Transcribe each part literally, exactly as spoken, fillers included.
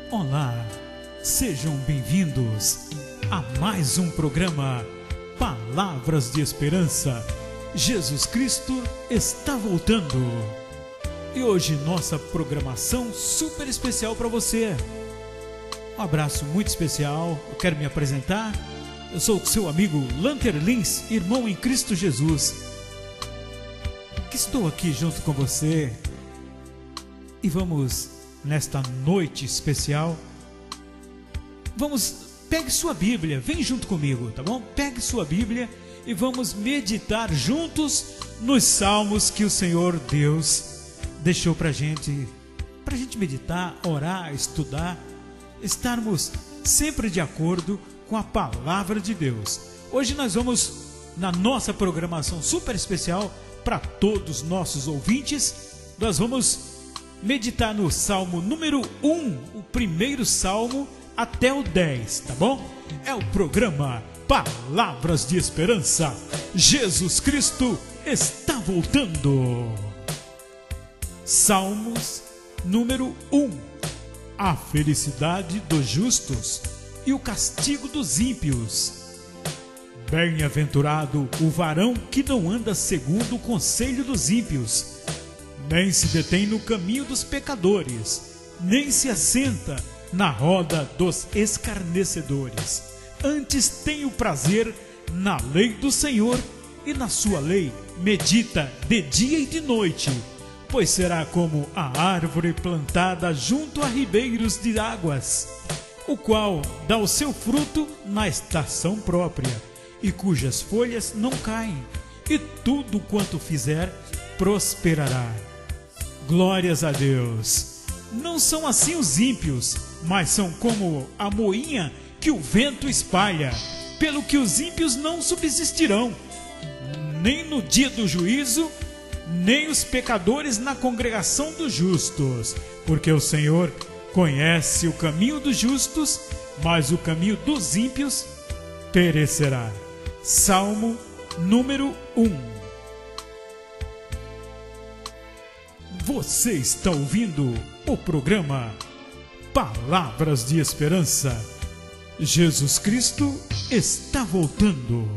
Olá, sejam bem-vindos a mais um programa Palavras de Esperança. Jesus Cristo está voltando. E hoje nossa programação super especial para você. Um abraço muito especial, eu quero me apresentar. Eu sou o seu amigo Lanter Lins, irmão em Cristo Jesus, que estou aqui junto com você. E vamos, nesta noite especial, vamos, pegue sua Bíblia, vem junto comigo, tá bom? Pegue sua Bíblia e vamos meditar juntos nos salmos que o Senhor Deus deixou pra gente, pra gente meditar, orar, estudar, estarmos sempre de acordo com a palavra de Deus. Hoje nós vamos, na nossa programação super especial para todos os nossos ouvintes, nós vamos meditar no Salmo número um, o primeiro Salmo até o dez, tá bom? É o programa Palavras de Esperança. Jesus Cristo está voltando. Salmos número um. A felicidade dos justos e o castigo dos ímpios. Bem-aventurado o varão que não anda segundo o conselho dos ímpios, nem se detém no caminho dos pecadores, nem se assenta na roda dos escarnecedores. Antes tem o prazer na lei do Senhor, e na sua lei medita de dia e de noite. Pois será como a árvore plantada junto a ribeiros de águas, o qual dá o seu fruto na estação própria, e cujas folhas não caem, e tudo quanto fizer prosperará. Glórias a Deus! Não são assim os ímpios, mas são como a moinha que o vento espalha. Pelo que os ímpios não subsistirão, nem no dia do juízo, nem os pecadores na congregação dos justos. Porque o Senhor conhece o caminho dos justos, mas o caminho dos ímpios perecerá. Salmo número um. Você está ouvindo o programa Palavras de Esperança. Jesus Cristo está voltando.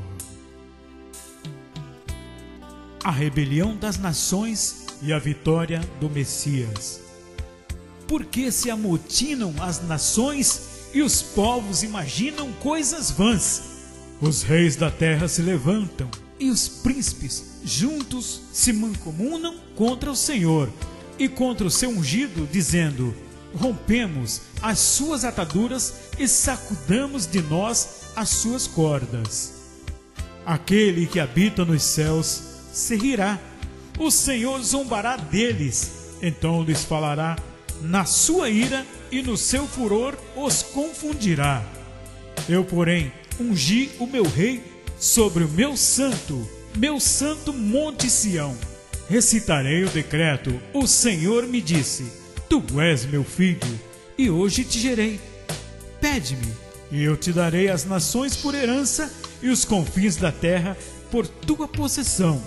A rebelião das nações e a vitória do Messias. Por que se amotinam as nações e os povos imaginam coisas vãs? Os reis da terra se levantam e os príncipes juntos se mancomunam contra o Senhor e contra o seu ungido, dizendo: rompemos as suas ataduras e sacudamos de nós as suas cordas. Aquele que habita nos céus se rirá, o Senhor zombará deles, então lhes falará na sua ira e no seu furor os confundirá. Eu, porém, ungi o meu rei sobre o meu santo, meu santo monte Sião. Recitarei o decreto. O Senhor me disse: tu és meu filho, e hoje te gerei. Pede-me, e eu te darei as nações por herança e os confins da terra por tua possessão.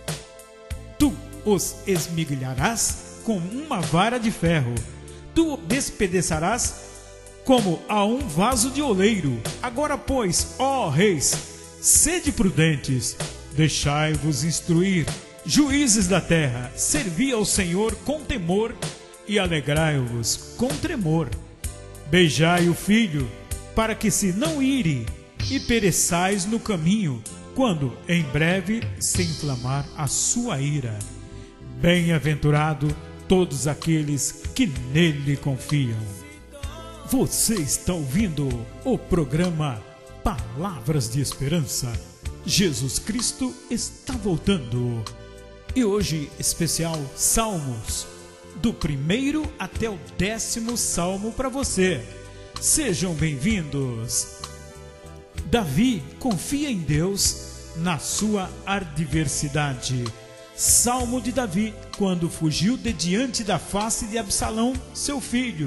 Tu os esmigalharás com uma vara de ferro, tu o despedaçarás como a um vaso de oleiro. Agora, pois, ó reis, sede prudentes, deixai-vos instruir, juízes da terra, servi ao Senhor com temor e alegrai-vos com tremor. Beijai o filho, para que se não ire, e pereçais no caminho, quando em breve se inflamar a sua ira. Bem-aventurado todos aqueles que nele confiam. Você está ouvindo o programa Palavras de Esperança. Jesus Cristo está voltando. E hoje, especial Salmos, do primeiro até o décimo Salmo para você. Sejam bem-vindos. Davi confia em Deus na sua adversidade. Salmo de Davi, quando fugiu de diante da face de Absalão, seu filho.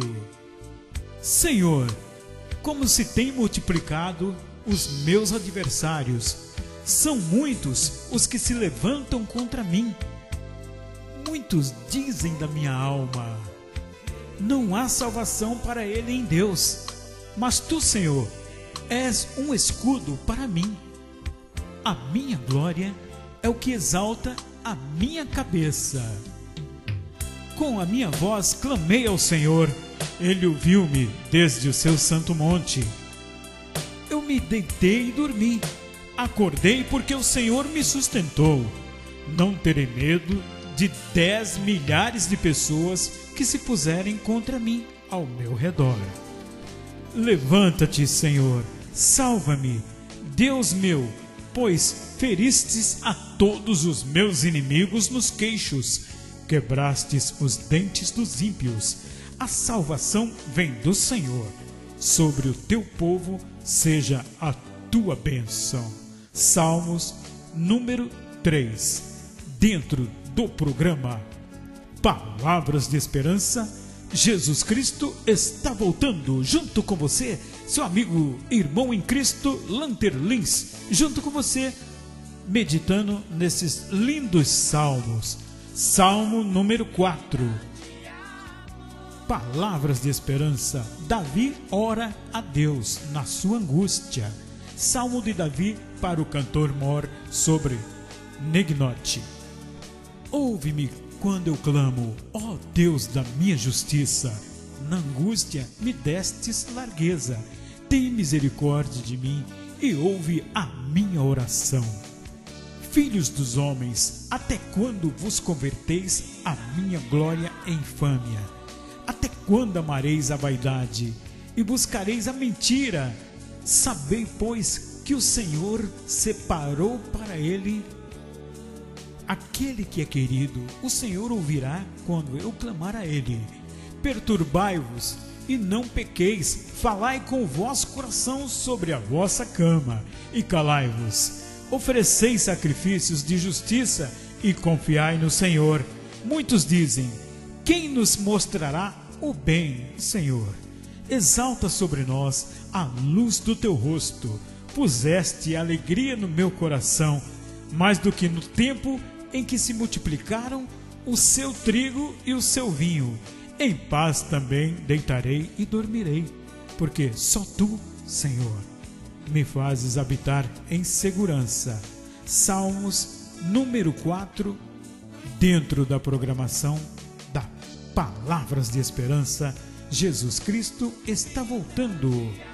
Senhor, como se tem multiplicado os meus adversários. São muitos os que se levantam contra mim. Muitos dizem da minha alma: não há salvação para ele em Deus. Mas tu, Senhor, és um escudo para mim. A minha glória é o que exalta a minha cabeça. Com a minha voz clamei ao Senhor, ele ouviu-me desde o seu santo monte. Eu me deitei e dormi, acordei porque o Senhor me sustentou. Não terei medo de dez milhares de pessoas que se puserem contra mim ao meu redor. Levanta-te, Senhor, salva-me, Deus meu, pois feristes a todos os meus inimigos nos queixos, quebrastes os dentes dos ímpios. A salvação vem do Senhor. Sobre o teu povo seja a tua bênção. Salmos número três. Dentro do programa Palavras de Esperança, Jesus Cristo está voltando. Junto com você, seu amigo, irmão em Cristo, Lanter Lins. Junto com você, meditando nesses lindos salmos. Salmo número quatro. Palavras de esperança. Davi ora a Deus na sua angústia. Salmo de Davi para o cantor mor sobre Negnote. Ouve-me quando eu clamo, ó Deus da minha justiça. Na angústia me destes largueza. Tem misericórdia de mim e ouve a minha oração. Filhos dos homens, até quando vos converteis a minha glória em infâmia? Até quando amareis a vaidade e buscareis a mentira? Sabei, pois, que o Senhor separou para ele aquele que é querido. O Senhor ouvirá quando eu clamar a ele. Perturbai-vos e não pequeis, falai com o vosso coração sobre a vossa cama e calai-vos. Ofereceis sacrifícios de justiça e confiai no Senhor. Muitos dizem, quem nos mostrará o bem, Senhor? Exalta sobre nós a luz do teu rosto. Puseste alegria no meu coração, mais do que no tempo em que se multiplicaram o seu trigo e o seu vinho. Em paz também deitarei e dormirei, porque só tu, Senhor, me fazes habitar em segurança. Salmos número quatro, dentro da programação da Palavras de Esperança. Jesus Cristo está voltando.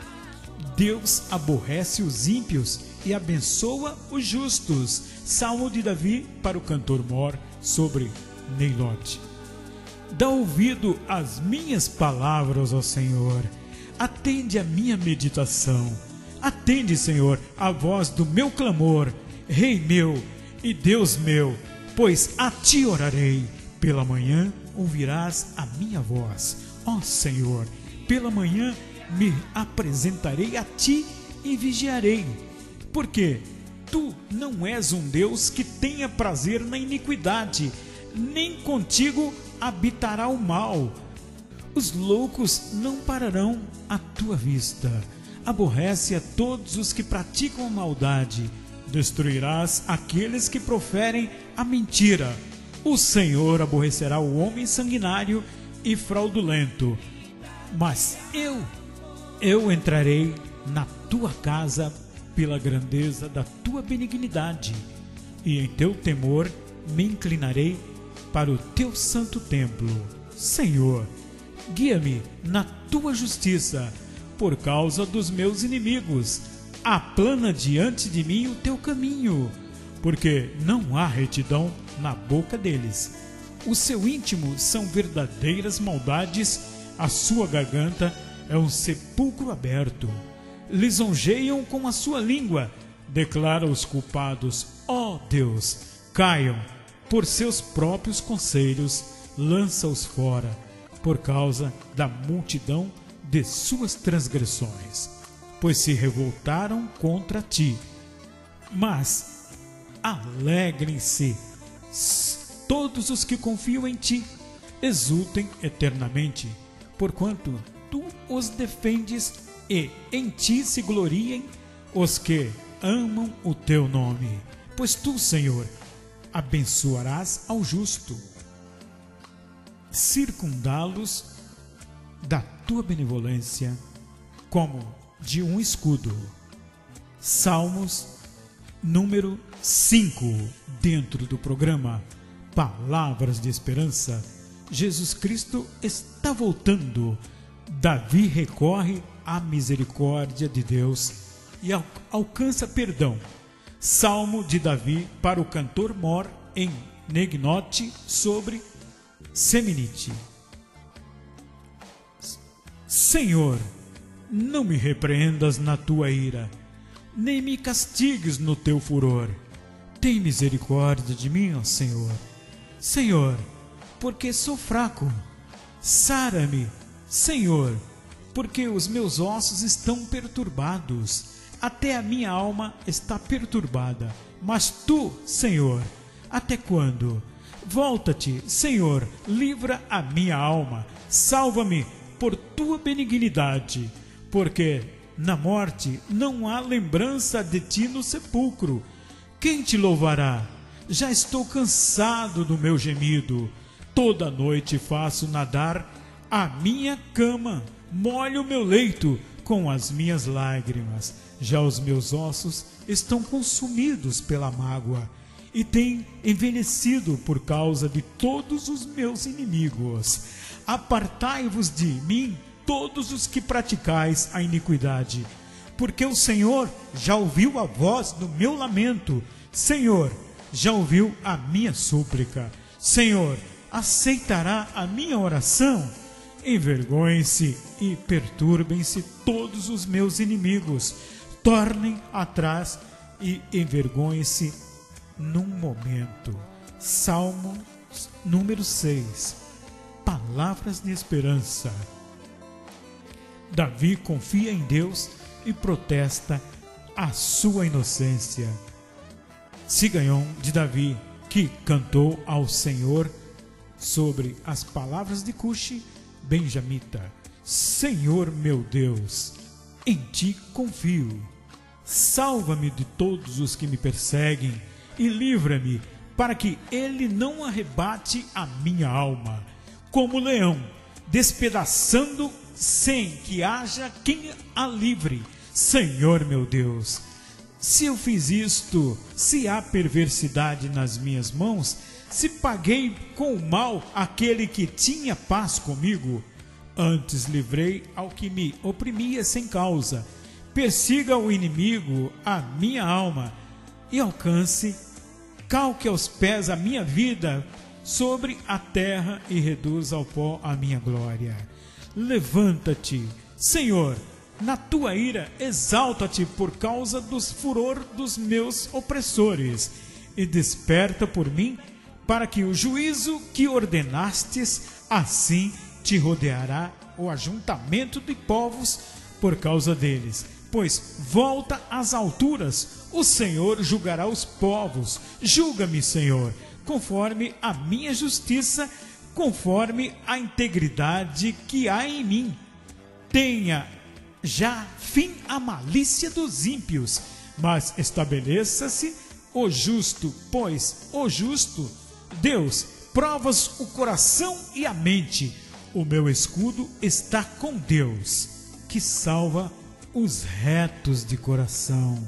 Deus aborrece os ímpios e abençoa os justos. Salmo de Davi para o cantor mor sobre Neilote. Dá ouvido às minhas palavras, ó Senhor. Atende a minha meditação. Atende, Senhor, a voz do meu clamor, Rei meu e Deus meu, pois a ti orarei. Pela manhã ouvirás a minha voz, ó Senhor. Pela manhã me apresentarei a ti e vigiarei, porque tu não és um Deus que tenha prazer na iniquidade, nem contigo habitará o mal. Os loucos não pararão à tua vista. Aborrece a todos os que praticam a maldade. Destruirás aqueles que proferem a mentira. O Senhor aborrecerá o homem sanguinário e fraudulento. Mas eu, eu entrarei na tua casa pela grandeza da tua benignidade, e em teu temor me inclinarei para o teu santo templo. Senhor, guia-me na tua justiça, por causa dos meus inimigos. Aplana diante de mim o teu caminho, porque não há retidão na boca deles. O seu íntimo são verdadeiras maldades, a sua garganta é um sepulcro aberto. Lisonjeiam com a sua língua, declara os culpados, ó Deus, caiam por seus próprios conselhos, lança-os fora, por causa da multidão de suas transgressões, pois se revoltaram contra ti. Mas alegrem-se todos os que confiam em ti, exultem eternamente, porquanto tu os defendes, e em ti se gloriem os que amam o teu nome. Pois tu, Senhor, abençoarás ao justo, circundá-los da tua benevolência como de um escudo. Salmos número cinco, dentro do programa Palavras de Esperança. Jesus Cristo está voltando. Davi recorre à misericórdia de Deus e al- alcança perdão. Salmo de Davi para o cantor mor em Negnote sobre Seminite. Senhor, não me repreendas na tua ira, nem me castigues no teu furor. Tem misericórdia de mim, ó Senhor. Senhor, porque sou fraco. Sara-me, Senhor, porque os meus ossos estão perturbados. Até a minha alma está perturbada. Mas tu, Senhor, até quando? Volta-te, Senhor, livra a minha alma. Salva-me por tua benignidade, porque na morte não há lembrança de ti no sepulcro. Quem te louvará? Já estou cansado do meu gemido. Toda noite faço nadar a minha cama, molho o meu leito com as minhas lágrimas. Já os meus ossos estão consumidos pela mágoa e têm envelhecido por causa de todos os meus inimigos. Apartai-vos de mim, todos os que praticais a iniquidade, porque o Senhor já ouviu a voz do meu lamento. Senhor, já ouviu a minha súplica. Senhor, aceitará a minha oração? Envergonhem-se e perturbem-se todos os meus inimigos. Tornem atrás e envergonhem-se num momento. Salmo número seis. Palavras de esperança. Davi confia em Deus e protesta a sua inocência. Sigaion de Davi, que cantou ao Senhor sobre as palavras de Cuxi, benjamita. Senhor meu Deus, em ti confio. Salva-me de todos os que me perseguem e livra-me, para que ele não arrebate a minha alma, como leão, despedaçando sem que haja quem a livre. Senhor meu Deus, se eu fiz isto, se há perversidade nas minhas mãos, se paguei com o mal aquele que tinha paz comigo, antes livrei ao que me oprimia sem causa. Persiga o inimigo a minha alma e alcance, calque aos pés a minha vida sobre a terra e reduza ao pó a minha glória. Levanta-te, Senhor, na tua ira, exalta-te por causa dos furor dos meus opressores, e desperta por mim, para que o juízo que ordenastes, assim te rodeará o ajuntamento de povos por causa deles. Pois volta às alturas, o Senhor julgará os povos. Julga-me, Senhor, conforme a minha justiça, conforme a integridade que há em mim. Tenha já fim a malícia dos ímpios, mas estabeleça-se o justo, pois o justo, Deus, provas o coração e a mente. O meu escudo está com Deus, que salva os retos de coração.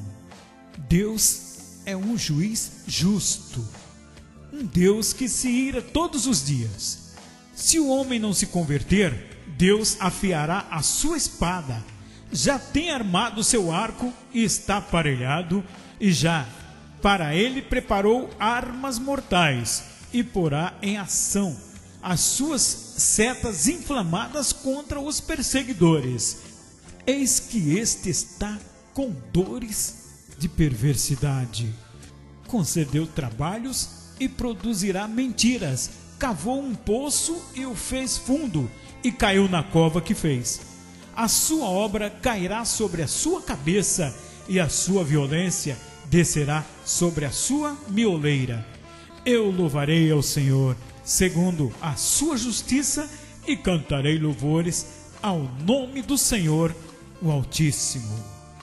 Deus é um juiz justo, um Deus que se ira todos os dias. Se o homem não se converter, Deus afiará a sua espada. Já tem armado seu arco e está aparelhado, e já para ele preparou armas mortais, e porá em ação as suas setas inflamadas contra os perseguidores. Eis que este está com dores de perversidade. Concedeu trabalhos e produzirá mentiras. Cavou um poço e o fez fundo, e caiu na cova que fez. A sua obra cairá sobre a sua cabeça, e a sua violência descerá sobre a sua mioleira. Eu louvarei ao Senhor segundo a sua justiça, e cantarei louvores ao nome do Senhor, o Altíssimo.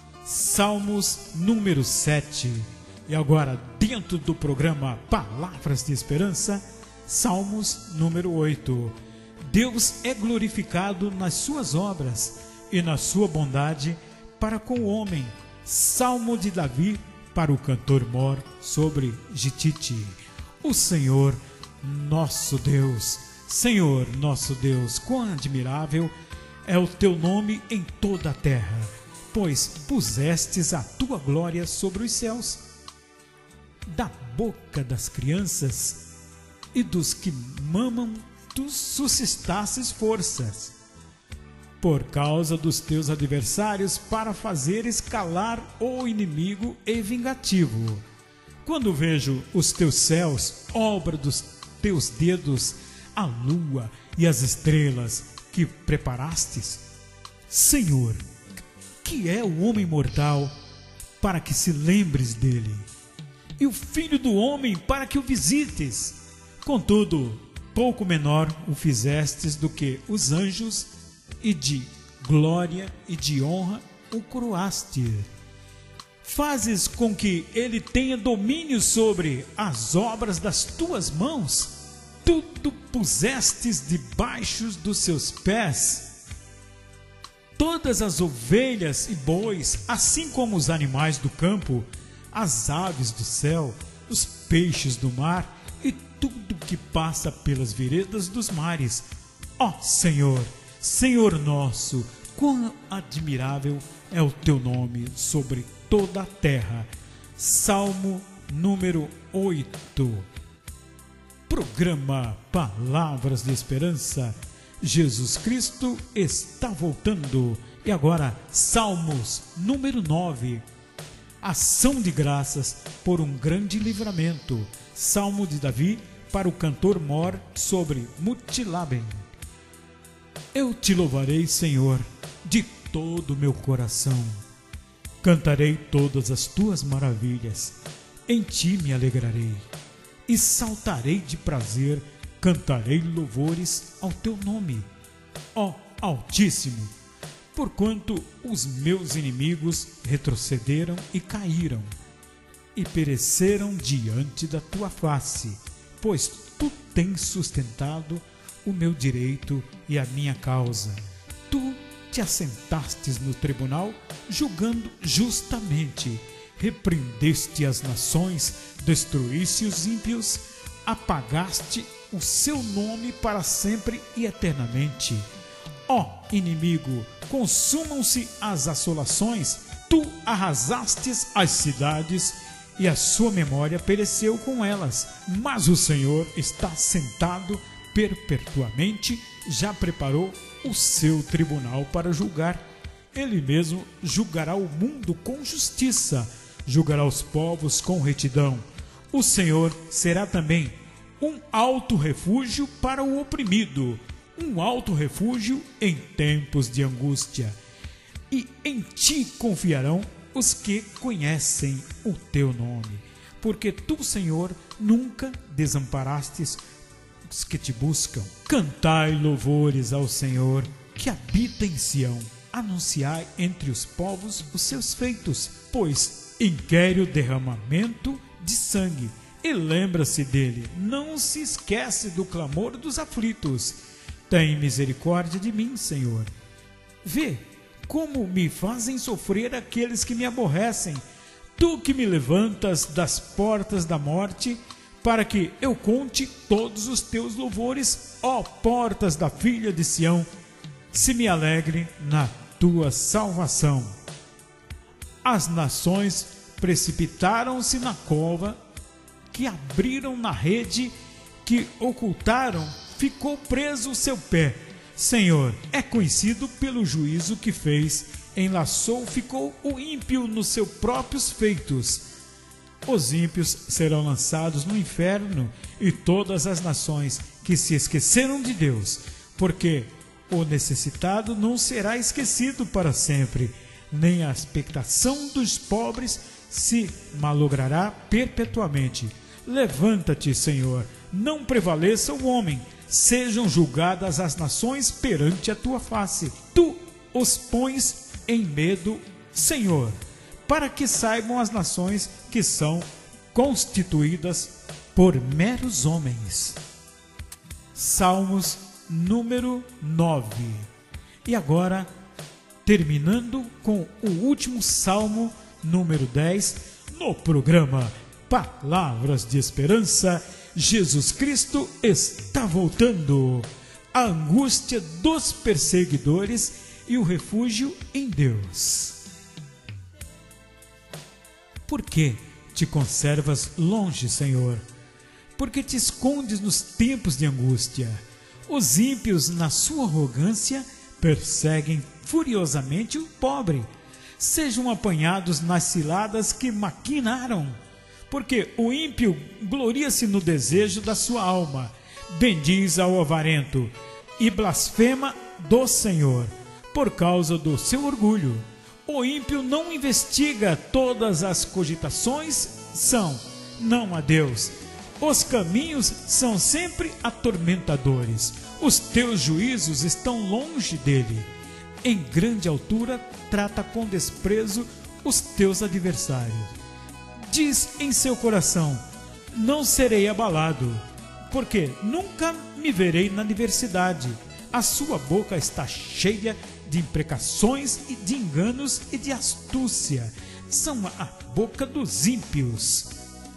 Salmos número sete. E agora, dentro do programa Palavras de Esperança, Salmos número oito. Deus é glorificado nas suas obras e na sua bondade para com o homem. Salmo de Davi para o cantor mor sobre Gitite. O Senhor nosso Deus, Senhor nosso Deus, quão admirável é o teu nome em toda a terra, pois pusestes a tua glória sobre os céus. Da boca das crianças e dos que mamam, tu suscitasses forças, por causa dos teus adversários, para fazeres calar o inimigo e vingativo. Quando vejo os teus céus, obra dos teus dedos, a lua e as estrelas que preparastes, Senhor, que é o homem mortal, para que se lembres dele, e o filho do homem, para que o visites. Contudo, pouco menor o fizestes do que os anjos, e de glória e de honra o coroaste. Fazes com que ele tenha domínio sobre as obras das tuas mãos. Tudo pusestes debaixo dos seus pés. Todas as ovelhas e bois, assim como os animais do campo, as aves do céu, os peixes do mar e tudo que passa pelas veredas dos mares. Ó Senhor, Senhor nosso, quão admirável é o teu nome sobre toda a terra. Salmo número oito. Programa Palavras de Esperança. Jesus Cristo está voltando. E agora, Salmos número nove. Ação de graças por um grande livramento. Salmo de Davi para o cantor mor sobre Mutilabem. Eu te louvarei, Senhor, de todo o meu coração. Cantarei todas as tuas maravilhas. Em ti me alegrarei e saltarei de prazer. Cantarei louvores ao teu nome, ó Altíssimo, porquanto os meus inimigos retrocederam e caíram e pereceram diante da tua face, pois tu tens sustentado o meu direito e a minha causa. Tu te assentastes no tribunal, julgando justamente. Repreendeste as nações, destruíste os ímpios, apagaste o seu nome para sempre e eternamente. Ó inimigo, consumam-se as assolações, tu arrasastes as cidades e a sua memória pereceu com elas. Mas o Senhor está sentado perpetuamente, já preparou o seu tribunal para julgar. Ele mesmo julgará o mundo com justiça, julgará os povos com retidão. O Senhor será também um alto refúgio para o oprimido, um alto refúgio em tempos de angústia. E em ti confiarão os que conhecem o teu nome, porque tu, Senhor, nunca desamparastes os que te buscam. Cantai louvores ao Senhor, que habita em Sião. Anunciai entre os povos os seus feitos, pois inquere o derramamento de sangue, e lembra-se dele, não se esquece do clamor dos aflitos. Tem misericórdia de mim, Senhor. Vê como me fazem sofrer aqueles que me aborrecem. Tu que me levantas das portas da morte, para que eu conte todos os teus louvores, ó portas da filha de Sião, se me alegre na tua salvação. As nações precipitaram-se na cova, que abriram na rede, que ocultaram, ficou preso o seu pé. Senhor, é conhecido pelo juízo que fez, enlaçou, ficou o ímpio nos seus próprios feitos. Os ímpios serão lançados no inferno, e todas as nações que se esqueceram de Deus, porque o necessitado não será esquecido para sempre, nem a expectação dos pobres se malogrará perpetuamente. Levanta-te, Senhor, não prevaleça o homem, sejam julgadas as nações perante a tua face. Tu os pões em medo, Senhor, para que saibam as nações que são constituídas por meros homens. Salmos número nove. E agora, terminando com o último salmo, número dez, no programa Palavras de Esperança, Jesus Cristo está voltando. A angústia dos perseguidores e o refúgio em Deus. Por que te conservas longe, Senhor? Por que te escondes nos tempos de angústia? Os ímpios, na sua arrogância, perseguem furiosamente o pobre. Sejam apanhados nas ciladas que maquinaram, porque o ímpio gloria-se no desejo da sua alma, bendiz ao avarento e blasfema do Senhor, por causa do seu orgulho. O ímpio não investiga, todas as cogitações são não a Deus. Os caminhos são sempre atormentadores, os teus juízos estão longe dele. Em grande altura trata com desprezo os teus adversários. Diz em seu coração: não serei abalado, porque nunca me verei na adversidade. A sua boca está cheia de imprecações e de enganos e de astúcia. São a boca dos ímpios.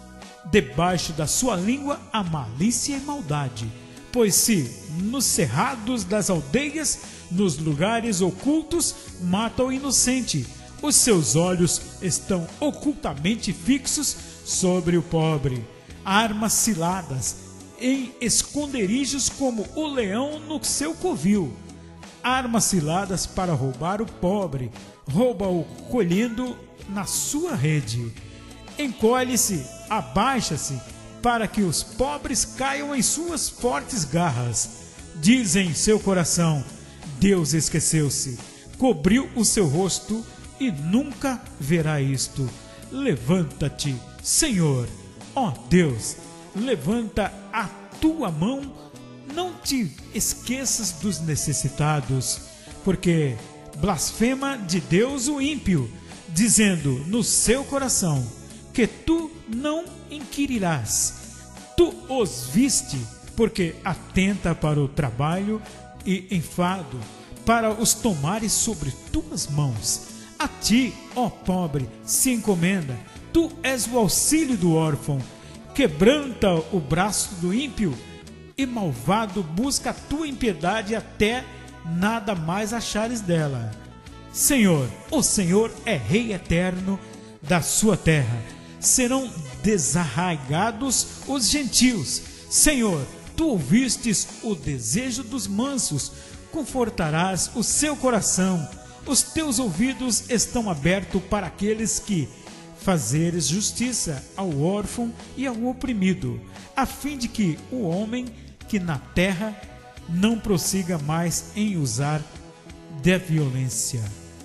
Debaixo da sua língua há malícia e maldade. Pois se nos cerrados das aldeias, nos lugares ocultos, mata o inocente. Os seus olhos estão ocultamente fixos sobre o pobre. Armas ciladas em esconderijos como o leão no seu covil. Armas ciladas para roubar o pobre, rouba-o colhendo na sua rede. Encolhe-se, abaixa-se, para que os pobres caiam em suas fortes garras. Diz em seu coração: Deus esqueceu-se, cobriu o seu rosto e nunca verá isto. Levanta-te, Senhor, ó Deus, levanta a tua mão, não te esqueças dos necessitados, porque blasfema de Deus o ímpio, dizendo no seu coração que tu não inquirirás. Tu os viste, porque atenta para o trabalho e enfado, para os tomares sobre tuas mãos. A ti, ó pobre, se encomenda, tu és o auxílio do órfão. Quebranta o braço do ímpio, e malvado busca a tua impiedade até nada mais achares dela. Senhor, o Senhor é Rei eterno da sua terra. Serão desarraigados os gentios. Senhor, tu ouvistes o desejo dos mansos, confortarás o seu coração. Os teus ouvidos estão abertos para aqueles que fazeres justiça ao órfão e ao oprimido, a fim de que o homem que na terra não prossiga mais em usar de violência.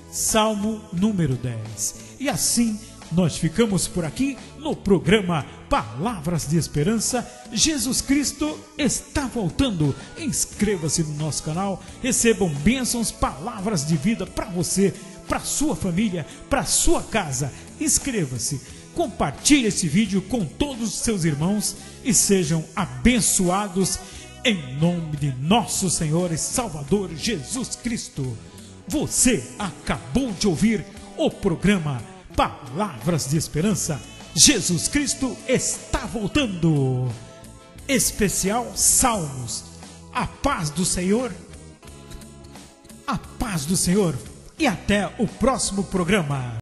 Salmo número dez. E assim nós ficamos por aqui no programa Palavras de Esperança. Jesus Cristo está voltando. Inscreva-se no nosso canal, recebam bênçãos, palavras de vida para você, para sua família, para sua casa. Inscreva-se, compartilhe esse vídeo com todos os seus irmãos e sejam abençoados em nome de nosso Senhor e Salvador Jesus Cristo. Você acabou de ouvir o programa Palavras de Esperança. Jesus Cristo está voltando. Especial Salmos. A paz do Senhor. A paz do Senhor. E até o próximo programa.